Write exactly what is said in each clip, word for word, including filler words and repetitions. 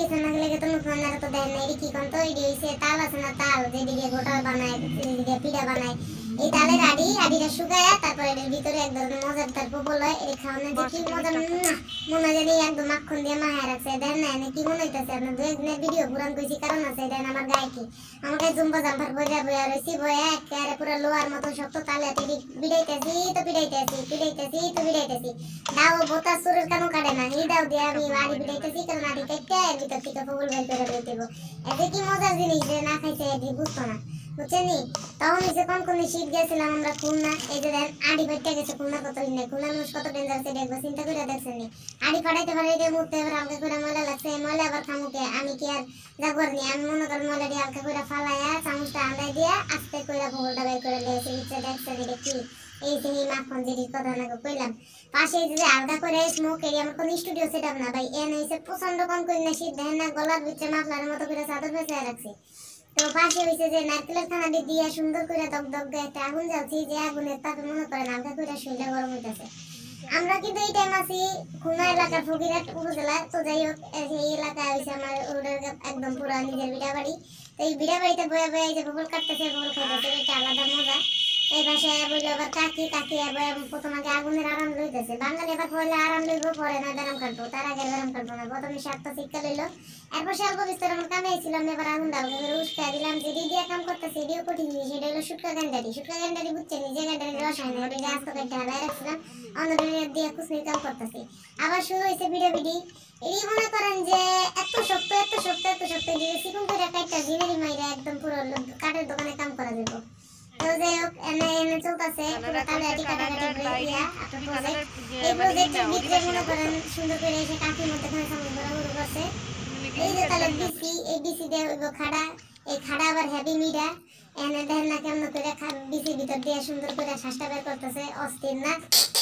কিছু না লাগে তো মুখ না তো দেন এই কি কোন তো এই হইছে তাল আছে না তাল যেদিকে গোটা বানায় যেদিকে পিঠা বানায় এই তালের আড়ি আড়িটা শুকায়া তারপর এর ভিতরে এক ধরনের মজার তার বল হয় এই খাওয়ানো দেখি মজা না মনে হয় যে একদম মাখন দিয়ে মাহায় রাখছে দেন না কি মনে হইতাছে আপনার দুই একদিনের ভিডিও পুরান কইছি কারণ আছে দেন আমার গায়ে কি আমাকে জুম্বা জাম্পার বইয়া বইয়া রইছি বইয়া একেবারে পুরো লোয়ার মতো শক্ত তালে আতে বিড়াইতেছি তো বিড়াইতেছি বিড়াইতেছি তো বিড়াইতেছি দাও বোতা সুরের কানো কাটে না এই দাও দিয়ে আমি আড়ি বিড়াইতেছি কারণ আড়ি কেটে এর ভিতর থেকে ফুল বের করে দিয়ে দেবো এতে কি মজার জিনিস যে না খাইছে এটি বুঝতো না বুঝছেনি তখন এসে কোন কোন শীত গেছিলাম আমরা খুলনা এই যে দেন আড়ি বেটে গেছে খুলনা কত দিনে খুলনা মানুষ কত ডেঞ্জার আছে দেখবো চিন্তা করে দেখছেন নি আড়ি ফাটাইতে পারে এটা মুহূর্তে এবার হালকা করে ময়লা লাগছে ময়লা আবার খামুকে আমি কি আর যাবর নি আমি মনে করেন ময়লাটি হালকা করে ফালাইয়া চামচটা আন্দাই দিয়া আস্তে করে ফুলটা বের করে দিয়েছি ইচ্ছে দেখছেন এটা কি এই যে এই মাখন জিনিস কথা না কইলাম পাশে যে আলাদা করে স্মোক এরিয়া আমার কোন স্টুডিও সেটআপ না ভাই এনে এসে প্রচন্ড কম করে না শীত দেন না গলার ভিতরে মাফলারের মতো করে চাদর পেঁচায় রাখছি তো পাশে হইছে যে নারকেলের খানাটি দিয়া সুন্দর করে দগ দগ দিয়ে একটা আগুন জ্বালছি যে আগুনের তাপে মনে করেন হালকা করে শরীরটা গরম হইতেছে আমরা কিন্তু এই টাইম আছি খুলনা এলাকার ফকিরহাট উপজেলা তো যাই হোক এই এলাকা হইছে আমার একদম পুরো নিজের বিড়া বাড়ি তো এই বিড়া বাড়িতে বয়ে বয়ে এই যে ববল কাটতেছে ববল খাইতেছে এটা আলাদা মজা এই ভাষায় বললো আবার কাকি কাকি আবার প্রথম আগে আগুনের আরাম লইতেছে বাঙালি এবার পড়লে আরাম লইব পরে না বেরাম কাটবো তার আগে বেরাম কাটবো না প্রথমে সাতটা শিক্ষা লইলো এরপর সে অল্প বিস্তার আমার কামে ছিলাম এবার আগুন দাও উস্কা দিলাম যেটি দিয়ে কাম করতেছে এটিও কঠিন জিনিস এটা হলো সুটকা গ্যান্ডারি সুটকা গ্যান্ডারি বুঝছেন যে গ্যান্ডারি রসায়ন ওটা যে আস্ত কেটে হারাই রাখছিলাম অন্যদের দিয়ে কুচনির কাম করতেছি আবার শুরু হয়েছে ভিডিও ভিডি এই মনে করেন যে এত শক্ত এত শক্ত এত শক্ত দিয়ে চিকন করে কাটটা জিনারি মাইরা একদম পুরো কাঠের দোকানে কাম করা যাবে তো যাই হোক এনে এনে চলতেছে পুরো তালে আটি কাটাকাটি ইয়া আপনার প্রজেক্ট এই প্রজেক্টের ভিতরে মনে করেন সুন্দর করে এসে কাঠির মধ্যে খানে সামনে বড় করছে এই যে তালে বিসি এই বিসি দিয়ে হইব খাড়া এই খাড়া আবার হেভি মিডা এনে দেখেন না কেমন করে বিসির ভিতর দিয়ে সুন্দর করে শ্বাসটা বের করতেছে অস্থির না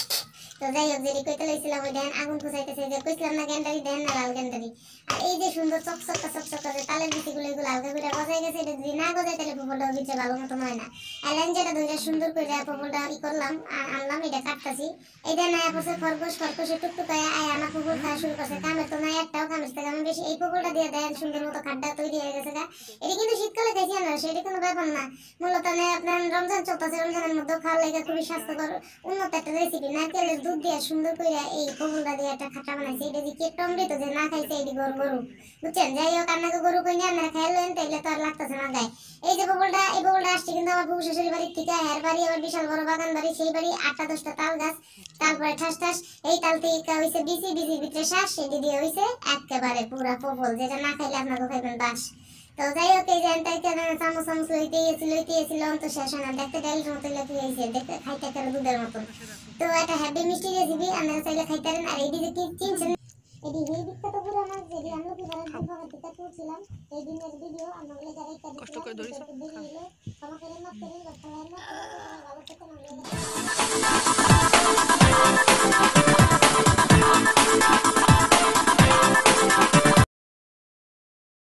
তো যাই হোক যেটি কইতে লইছিলাম ওই দেন আগুন খুঁজাইতেছে যে কইছিলাম না গ্যান্ডারি দেন না লাল গ্যান্ডারি আর এই যে সুন্দর চকচকা চকচকা যে তালের বিচিগুলো এগুলো হালকা করে গজাই গেছে এটা যদি না গজাই তাহলে ফুফলটা বিচে ভালো মতো হয় না এলেন যেটা ধরে সুন্দর করে ফুফলটা ই করলাম আর আনলাম এটা কাটতেছি এটা না পড়ছে খরগোশ খরগোশে টুকটুকায় আয় আনা ফুফল খাওয়া শুরু করছে কামের তো নাই একটাও কামের থেকে আমি বেশি এই ফুফলটা দিয়ে দেন সুন্দর মতো খাড্ডা তৈরি হয়ে গেছে গা এটা কিন্তু শীতকালে খাইছি না সেটা কোনো ব্যাপার না মূলত আপনার রমজান চলতেছে রমজানের মধ্যেও খাওয়া লাগে খুবই স্বাস্থ্যকর উন্নত একটা রেসিপি নারকেলের দুধ দিয়ে সুন্দর করে এই ফুফলটা দিয়ে একটা খাটা বানাইছে এটা দিয়ে কেক টমড়িত যে না খাইছে এটি গরু গরু বুঝছেন যাই হোক আপনাকে গরু কই নিয়ে আপনারা খাইলেন তাইলে তো আর লাগতেছে না গায়ে এই যে ফুফলটা এই ফুফলটা আসছে কিন্তু আমার ফুফু শাশুড়ি বাড়ির থেকে হের বাড়ি আবার বিশাল বড় বাগান বাড়ি সেই বাড়ি আটটা দশটা তাল গাছ তারপরে ঠাস ঠাস এই তাল থেকে হইছে বিসি বিসির ভিতরে শ্বাস সেটি দিয়ে হইছে একেবারে পুরা ফুফল যেটা না খাইলে আপনাকে খাইবেন বাস তো যাই হোক এই যে এনটাইকে চামচ চামচ লইতে গেছিল লইতে গেছিল তো শেষ হয় না দেখতে ডাইল মতো লেগে গেছে দেখতে খাইতে একটা দুধের মতন তো একটা হ্যাপি মিষ্টি রেসিপি আপনারা চাইলে খাইতে পারেন আর এই দিকে কি চিনছেন এটি এই বিখ্যাত পুরো মাছ যেটি আমরা কি ভালো দিকে তুলছিলাম এই দিনের ভিডিও আমরা যারা একটা কষ্ট করে ধরেছি